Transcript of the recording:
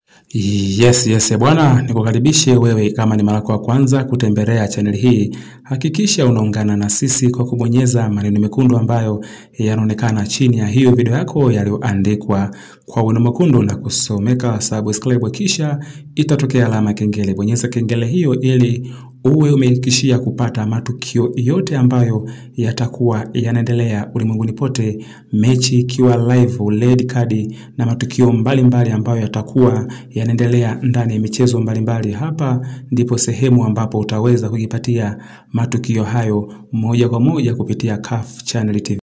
Yes bwana, nikukaribishe wewe kama ni mara yako ya kwanza kutembelea channel hii. Hakikisha unaungana na sisi kwa kubonyeza maneno mekundu ambayo yanaonekana chini ya hiyo video yako yaliyoandikwa kwa wino mwekundu na kusomeka subscribe, kisha itatokea alama kengele. Bonyeza kengele hiyo ili uwe umehakikishia kupata matukio yote ambayo yatakuwa yanaendelea ulimwenguni pote, mechi ikiwa live, red card na matukio mbalimbali ambayo yatakuwa yanaendelea ndani ya michezo mbalimbali. Hapa ndipo sehemu ambapo utaweza kujipatia matukio hayo moja kwa moja kupitia CAF Channel TV.